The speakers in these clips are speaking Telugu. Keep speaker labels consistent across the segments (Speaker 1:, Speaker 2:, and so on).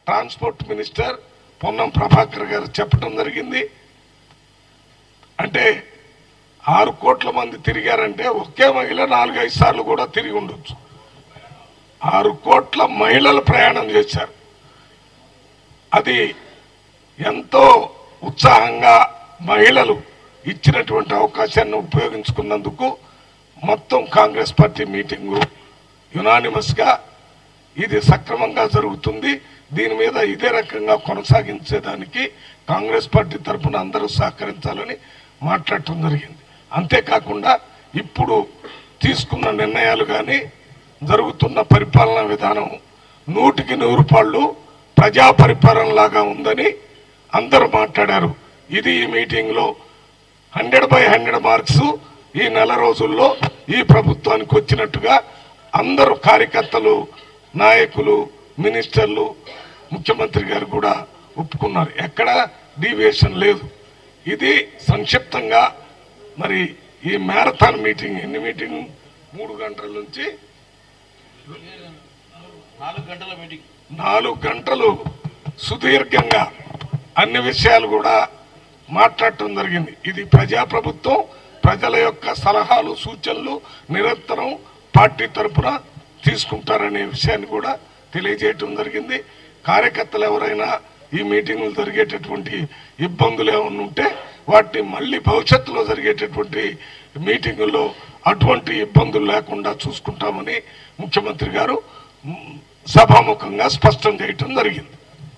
Speaker 1: ట్రాన్స్పోర్ట్ మినిస్టర్ పొన్నం ప్రభాకర్ గారు చెప్పడం జరిగింది. అంటే 6 కోట్ల మంది తిరిగారంటే ఒకే మహిళ 4-5 సార్లు కూడా తిరిగి ఉండొచ్చు. 6 కోట్ల మహిళలు ప్రయాణం చేశారు. అది ఎంతో ఉత్సాహంగా మహిళలు ఇచ్చినటువంటి అవకాశాన్ని ఉపయోగించుకున్నందుకు మొత్తం కాంగ్రెస్ పార్టీ మీటింగు యునానిమస్గా ఇది సక్రమంగా జరుగుతుంది. దీని మీద ఇదే రకంగా కొనసాగించేదానికి కాంగ్రెస్ పార్టీ తరఫున అందరూ సహకరించాలని మాట్లాడటం జరిగింది. అంతేకాకుండా ఇప్పుడు తీసుకున్న నిర్ణయాలు కానీ జరుగుతున్న పరిపాలనా విధానం 100కి 100 పాళ్ళు ప్రజా పరిపాలనలాగా ఉందని అందరూ మాట్లాడారు. ఇది ఈ మీటింగ్లో 100/100 మార్క్స్ ఈ నెల రోజుల్లో ఈ ప్రభుత్వానికి వచ్చినట్టుగా అందరూ కార్యకర్తలు, నాయకులు, మినిస్టర్లు, ముఖ్యమంత్రి గారు కూడా ఒప్పుకున్నారు. ఎక్కడ డీవియేషన్ లేదు. ఇది సంక్షిప్తంగా మరి ఈ మ్యారథాన్ మీటింగ్ ఎన్ని మీటింగ్ 3 గంటల నుంచి
Speaker 2: 4 గంటల మీటింగ్
Speaker 1: 4 గంటలు సుదీర్ఘంగా అన్ని విషయాలు కూడా మాట్లాడటం జరిగింది. ఇది ప్రజాప్రభుత్వం, ప్రజల యొక్క సలహాలు సూచనలు నిరంతరం పార్టీ తరఫున తీసుకుంటారనే విషయాన్ని కూడా తెలియజేయటం జరిగింది. కార్యకర్తలు ఎవరైనా ఈ మీటింగులు జరిగేటటువంటి ఇబ్బందులు ఏమైనా ఉంటే వాటిని మళ్ళీ భవిష్యత్తులో జరిగేటటువంటి మీటింగుల్లో అటువంటి ఇబ్బందులు లేకుండా చూసుకుంటామని ముఖ్యమంత్రి గారు సభాముఖంగా స్పష్టం చేయటం జరిగింది.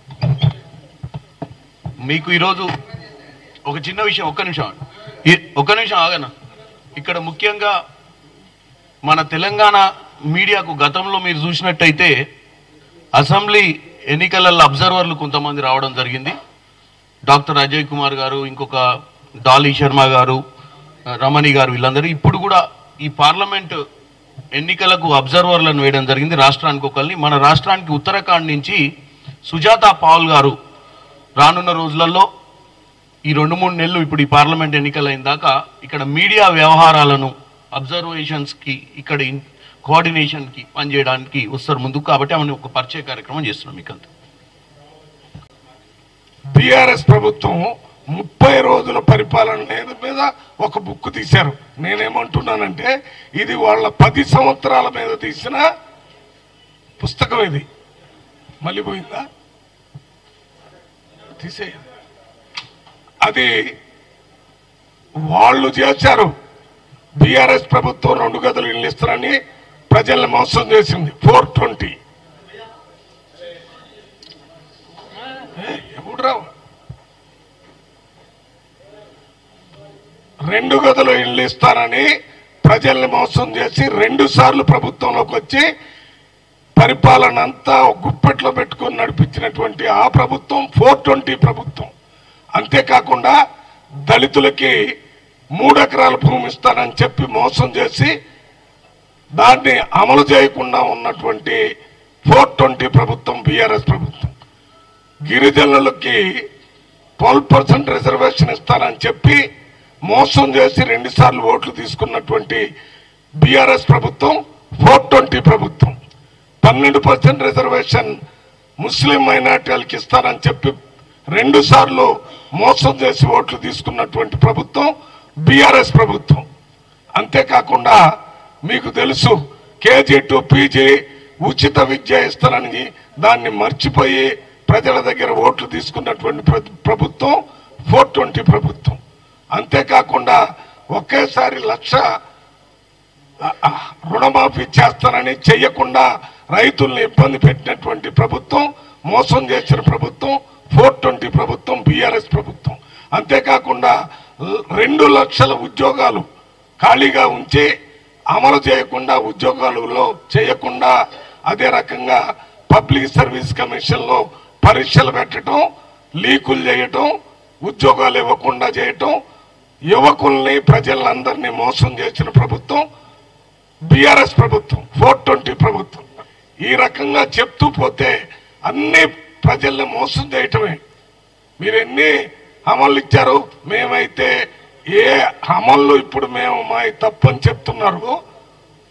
Speaker 2: మీకు ఈరోజు ఒక చిన్న విషయం, ఒక్క నిమిషం ఆగనా. ఇక్కడ ముఖ్యంగా మన తెలంగాణ మీడియాకు గతంలో మీరు చూసినట్టయితే అసెంబ్లీ ఎన్నికలలో అబ్జర్వర్లు కొంతమంది రావడం జరిగింది. డాక్టర్ అజయ్ కుమార్ గారు, ఇంకొక డాలీ శర్మ గారు, రమణి గారు, వీళ్ళందరూ ఇప్పుడు కూడా ఈ పార్లమెంటు ఎన్నికలకు అబ్జర్వర్లను వేయడం జరిగింది. రాష్ట్రానికి ఒకరిని, మన రాష్ట్రానికి ఉత్తరాఖండ్ నుంచి సుజాత పాల్ గారు రానున్న రోజులలో ఈ 2-3 నెలలు ఇప్పుడు ఈ పార్లమెంట్ ఎన్నికలైన దాకా ఇక్కడ మీడియా వ్యవహారాలను అబ్జర్వేషన్స్కి ఇక్కడ కోఆర్డినేషన్కి పనిచేయడానికి వస్తారు ముందుకు. కాబట్టి ఆమెను ఒక పరిచయ కార్యక్రమం చేస్తున్నాం. మీకు అంత
Speaker 1: బీఆర్ఎస్ ప్రభుత్వం 30 రోజుల పరిపాలన మీద ఒక బుక్ తీశారు. నేనేమంటున్నానంటే ఇది వాళ్ళ 10 సంవత్సరాల మీద తీసిన పుస్తకం. ఇది మళ్ళీ పోయిందా? తీసేయాలి. అది వాళ్ళు చేశారు. బీఆర్ఎస్ ప్రభుత్వం 2 గదులు ఇల్లు ఇస్తారని ప్రజల్ని మోసం చేసింది. 420 ఎప్పుడు రావు 2 గదులు ఇల్లు ఇస్తారని ప్రజల్ని మోసం చేసి 2 సార్లు ప్రభుత్వంలోకి వచ్చి పరిపాలన అంతా గుప్పెట్లో పెట్టుకొని నడిపించినటువంటి ఆ ప్రభుత్వం 420 ప్రభుత్వం. అంతేకాకుండా దళితులకి 3 ఎకరాల భూమి ఇస్తానని చెప్పి మోసం చేసి దాన్ని అమలు చేయకుండా ఉన్నటువంటి 420 ప్రభుత్వం బీఆర్ఎస్ ప్రభుత్వం. గిరిజనులకి 12% రిజర్వేషన్ ఇస్తానని చెప్పి మోసం చేసి 2 సార్లు ఓట్లు తీసుకున్నటువంటి బీఆర్ఎస్ ప్రభుత్వం 420 ప్రభుత్వం. 12% రిజర్వేషన్ ముస్లిం మైనార్టీలకు ఇస్తానని చెప్పి 2 సార్లు మోసం చేసి ఓట్లు తీసుకున్నటువంటి ప్రభుత్వం బీఆర్ఎస్ ప్రభుత్వం. అంతేకాకుండా మీకు తెలుసు కేజీ టు పీజీ ఉచిత విద్య ఇస్తానని దాన్ని మర్చిపోయి ప్రజల దగ్గర ఓట్లు తీసుకున్నటువంటి ప్రభుత్వం 420 ప్రభుత్వం. అంతేకాకుండా ఒకేసారి 1,00,000 రుణమాఫీ చేస్తానని చెయ్యకుండా రైతుల్ని ఇబ్బంది పెట్టినటువంటి ప్రభుత్వం, మోసం చేసిన ప్రభుత్వం 420 ప్రభుత్వం బీఆర్ఎస్ ప్రభుత్వం. అంతేకాకుండా 2 లక్షల ఉద్యోగాలు ఖాళీగా ఉంచి అమలు చేయకుండా, ఉద్యోగాలలో చేయకుండా, అదే రకంగా పబ్లిక్ సర్వీస్ కమిషన్లో పరీక్షలు పెట్టడం, లీకులు చేయటం, ఉద్యోగాలు ఇవ్వకుండా చేయటం, యువకుల్ని ప్రజలందరినీ మోసం చేసిన ప్రభుత్వం బీఆర్ఎస్ ప్రభుత్వం 420 ప్రభుత్వం. ఈ రకంగా చెప్తూ పోతే అన్ని ప్రజల్ని మోసం చేయటమే. మీరు ఎన్ని అమలు ఇచ్చారు? మేమైతే ఏ అమలు ఇప్పుడు మేము మా తప్పని చెప్తున్నారు.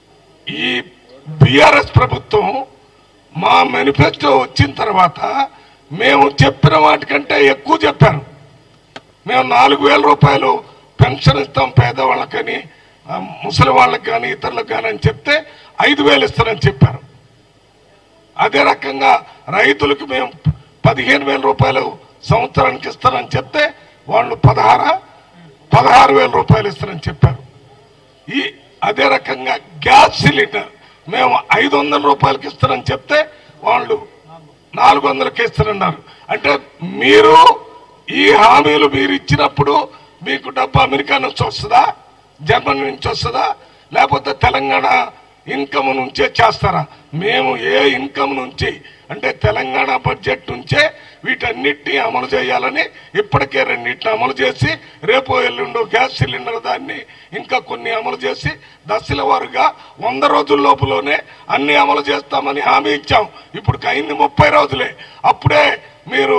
Speaker 1: ఈ బీఆర్ఎస్ ప్రభుత్వం మా మేనిఫెస్టో వచ్చిన తర్వాత మేము చెప్పిన వాటికంటే ఎక్కువ చెప్పారు. మేము 4,000 రూపాయలు పెన్షన్ ఇస్తాం పేదవాళ్ళకని, ముసలి వాళ్ళకి కానీ ఇతరులకు కానీ అని చెప్తే 5,000 ఇస్తారని చెప్పారు. అదే రకంగా రైతులకు మేము 15,000 రూపాయలు సంవత్సరానికి ఇస్తారని చెప్తే వాళ్ళు 16,000 రూపాయలు ఇస్తారని చెప్పారు. అదే రకంగా గ్యాస్ సిలిండర్ మేము 500 రూపాయలకి ఇస్తారని చెప్తే వాళ్ళు 400కి ఇస్తారన్నారు. అంటే మీరు ఈ హామీలు మీరు ఇచ్చినప్పుడు మీకు డబ్బు అమెరికా నుంచి వస్తుందా, జర్మనీ నుంచి వస్తుందా, లేకపోతే తెలంగాణ ఇన్కమ్ నుంచే చేస్తారా? మేము ఏ ఇన్కమ్ నుంచి అంటే తెలంగాణ బడ్జెట్ నుంచే వీటన్నిటినీ అమలు చేయాలని ఇప్పటికే 2 అమలు చేసి రేపు ఎల్లుండో గ్యాస్ సిలిండర్ దాన్ని ఇంకా కొన్ని అమలు చేసి దశల వారుగా 100 రోజుల లోపులోనే అన్ని అమలు చేస్తామని హామీ ఇచ్చాం. ఇప్పుడు అయింది 30 రోజులే. అప్పుడే మీరు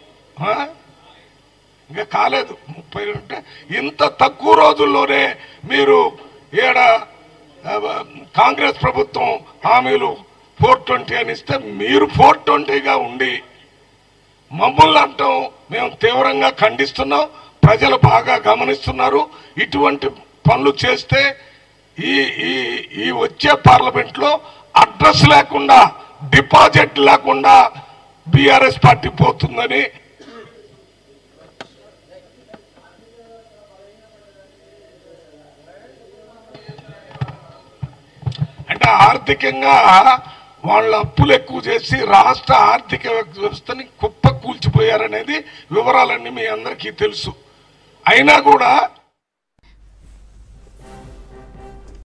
Speaker 1: ఇంకా కాలేదు 30 అంటే ఇంత తక్కువ రోజుల్లోనే మీరు కాంగ్రెస్ ప్రభుత్వం హామీలు 420 అని ఇస్తే మీరు 420గా ఉండి మమ్మల్ని అంటాం. మేము తీవ్రంగా ఖండిస్తున్నాం. ప్రజలు బాగా గమనిస్తున్నారు. ఇటువంటి పనులు చేస్తే ఈ వచ్చే పార్లమెంట్లో అడ్రస్ లేకుండా, డిపాజిట్ లేకుండా బీఆర్ఎస్ పార్టీ పోతుందని అంటే ఆర్థికంగా వాళ్ళ అప్పులు ఎక్కువ చేసి రాష్ట్ర ఆర్థిక వ్యవస్థని కుప్ప కూల్చిపోయారనేది వివరాలన్నీ మీ అందరికీ తెలుసు. అయినా కూడా